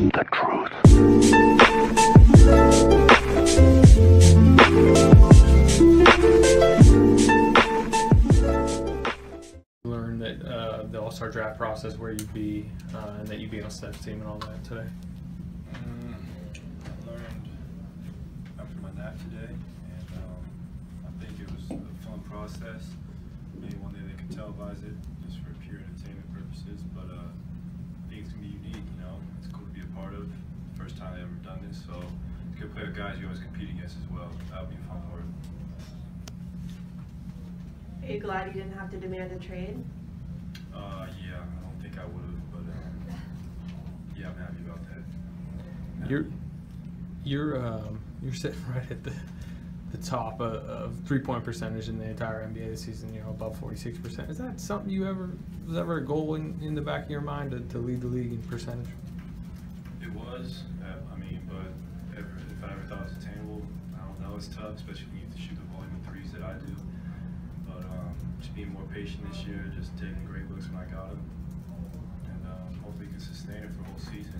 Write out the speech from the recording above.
the truth. Learn that the All-Star draft process, where you'd be, and that you'd be on Steph's team and all that today. I learned after my nap today, and I think it was a fun process. Maybe one day they could televise it just for pure entertainment purposes, but I think it's gonna be unique. You know, it's cool to be a part of. First time I've ever done this, so it's good to play with guys you always compete against as well. That'll be a fun part. Are you glad you didn't have to demand a trade? Yeah, I don't think I would have, but yeah, I'm happy about that. You're sitting right at the top of 3-point percentage in the entire NBA this season. You know, above 46%. Is that something was ever a goal in the back of your mind to lead the league in percentage? It was. I mean, but if I ever thought it was attainable, I don't know. It's tough, especially when you have to shoot the volume of threes that I do. But just being more patient this year, just taking great looks when I got them, and hopefully can sustain it for the whole season.